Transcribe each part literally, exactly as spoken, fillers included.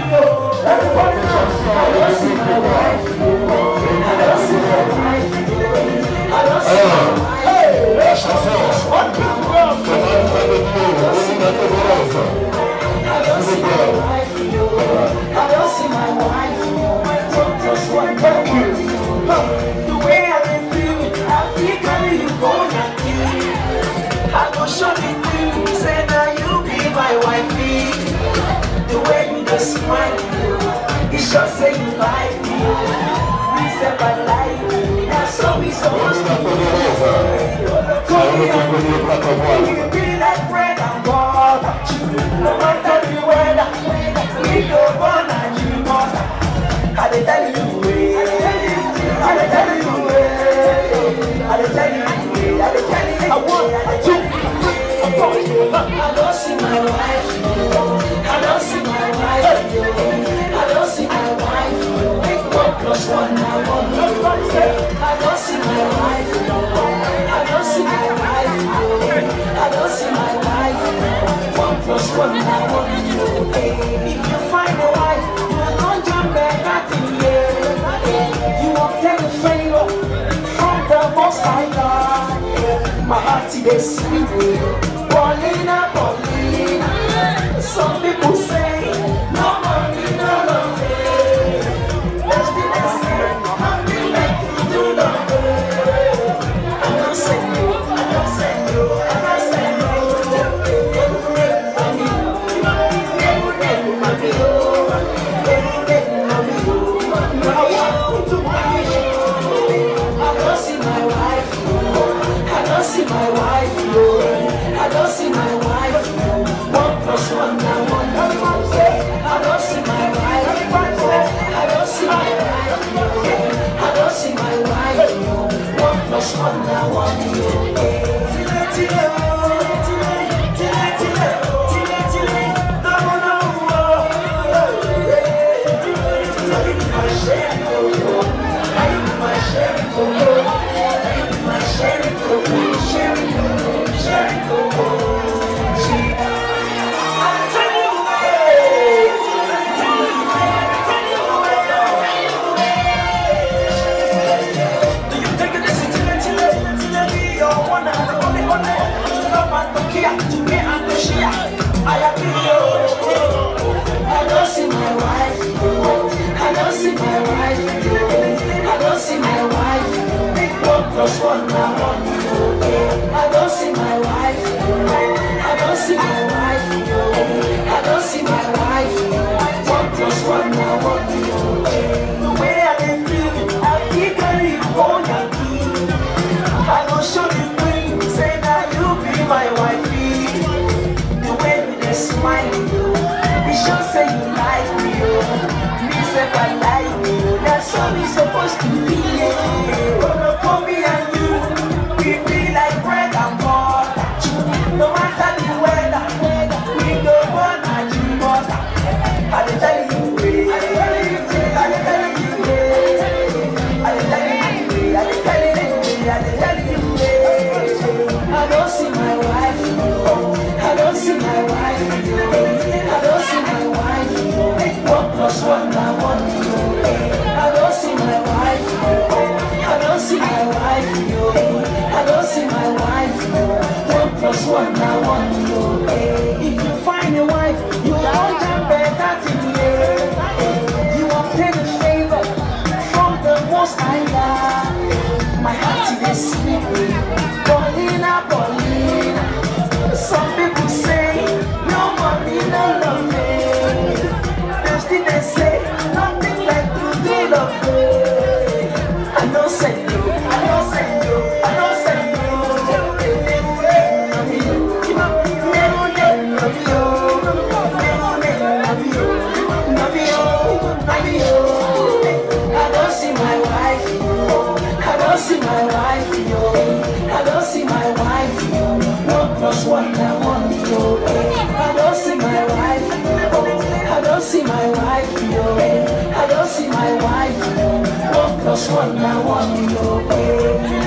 Everybody know. I don't see my wife. I don't see my wife. I don't see my wife. Hey, let's go. One big girl. I don't see my wife. I don't see my wife. One plus one, thank you. The way I feel, I feel kind you gonna kill. I go show you, say now you be my wifey. The way you just smile, it just say you like me. We say I like me, that's so we supposed to be. You be like bread and butter. No matter the weather, we go born and you must. I dey tell you, I dey tell you, I dey tell you, I dey tell you, I want, I do. I don't see my wife, I don't see my wife, I don't see my wife. One plus one, I want. I don't see my wife, I don't see my wife, I don't see my wife. One plus one, I want. If you find a wife, you don't jump back at the end. You won't get a favor from the most high God. My heart is sweet, Paulina, Paulina. Some people say, no money, no love. Let's be the same, I'm the like you do love. I'm not saying you, I'm not saying you, I'm not saying you. See my wife, I don't see my wife. One plus one, now one. I don't see my wife. I don't see my wife. I don't see my wife. One plus one, now one. I don't see my wife. I don't see my wife. I don't see my wife. One plus one, now one. I don't see my wife. I don't see my wife. I don't see my wife. One plus one, now one. The way I feel, I feel very old and key. I don't show you queen, say now you be my wifey. The way you just smile, it should say you like me. Me say I like you, that's how we supposed to be. For me and you, we be like bread and butter. No matter the weather, we go born and you must. I dey tell you, I dey tell you, I dey tell you, I dey tell you, I dey tell you, I dey tell you. I don't see my wife, I don't see my wife, I don't see my wife. One plus one, now one. I don't see my wife, I don't see my wife, I don't see my wife. One plus one, now one. If you find a wife, you won't jump back at it. You won't take a favor from the most high God. My heart is sweet, Paulina, Paulina. Some people say, no money, no love. They still they say, nothing like to do love. I don't say you, I don't say you, I don't say you. I don't see my wife, I don't see my wife, I don't see my wife. One plus one, now one. I don't see my wife, I don't see my wife, I don't see my wife. One plus one, now one.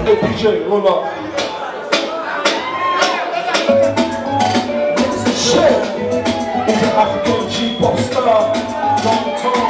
D J, roll up. Shit, it's an African G-pop star. Long tone.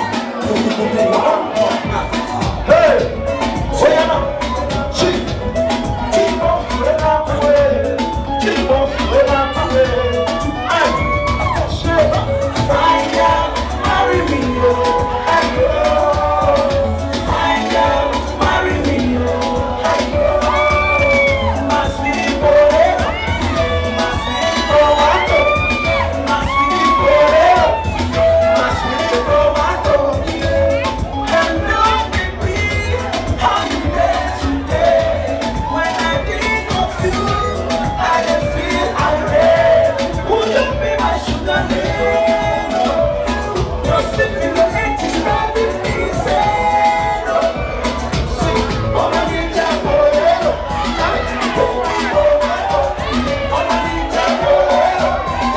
Hey, Rihanna, she keep on feeling out the way, keep on feeling out the way. Hey, shit, find out, marry me, oh, hey, oh. Find out, marry me, oh, hey, oh. My sweet potato, my sweet tomato, my sweet potato, my sweet tomato. And look at me, how you did today. When I think of you, I just feel irate. Would you be my sugar daddy? You're sleeping the eighties, driving me insane. Oh, my ninja potato, oh, my tomato. Oh, my ninja potato,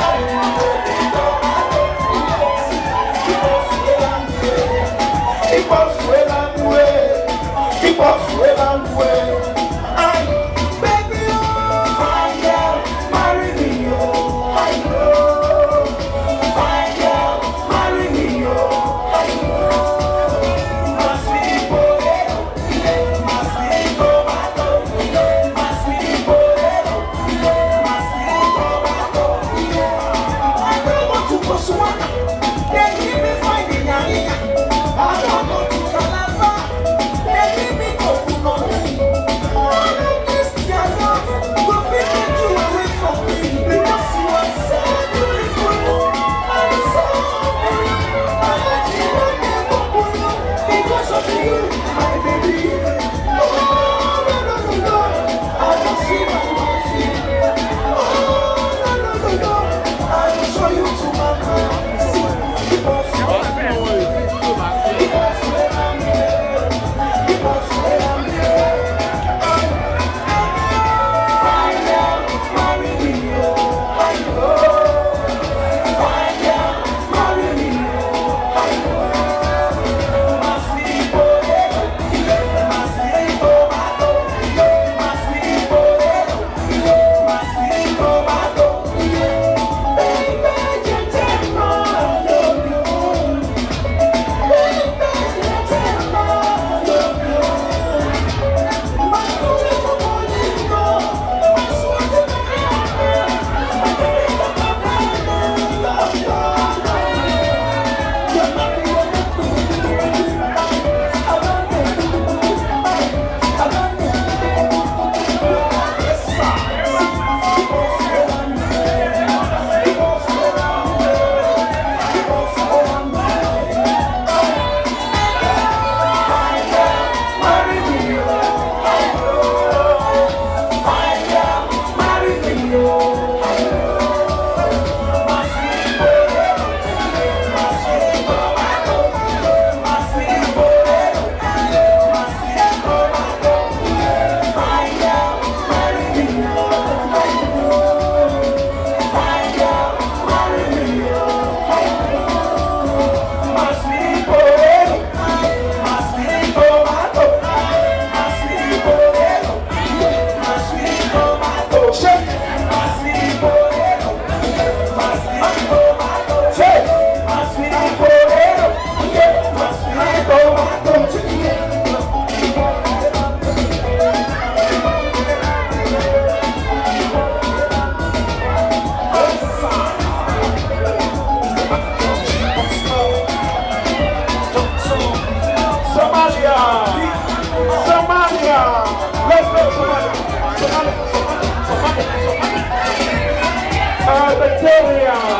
keep on swelling away, keep on swelling away. Ay, baby, oh, find out, marry me, oh, I know. Find out, marry me, oh, I know. My sweet potato, my sweet tomato, my sweet potato, my sweet tomato. I don't want to go Botswana, they give me finding Yariga. I don't go to Calabar, they give me coconut. I don't miss their love, but people do away from me because you are so beautiful. I'm so beautiful. I let you run there, Bobo, because of you, my baby. Oh, no, no, no, no, I don't see my wife. Oh, no, no, no, no, I will show you to my man. See, keep on swelling away. Keep on swelling away. Keep on swelling away. Find out, marry me, oh, I know. Find out, marry me, oh, I know. My sweet potato, my sweet tomato, my sweet potato, my sweet tomato. Baby, you take my love, you. Baby, you take my love, you. My beautiful Molingo, my sweet tomato, my beautiful tomato, love, love, love. You're not the only one. I love you. I love you. Yes, sir. Keep on swelling away. Keep on swelling away. Keep on swelling away. Find out, marry me, oh, I know. Find out, marry me, oh, I know. My sweet potato, my sweet tomato, my sweet potato, my sweet tomato. Find out, marry me, oh, I know. Find out, marry me, oh, I know. My sweet potato, my sweet tomato, my sweet potato, my sweet tomato. Shake. My sweet potato, my sweet tomato. Shake. My sweet potato, my sweet tomato. Somalia, Somalia, let's go Somalia, Somalia, Somalia, Somalia, Somalia. Uh, Eritrea.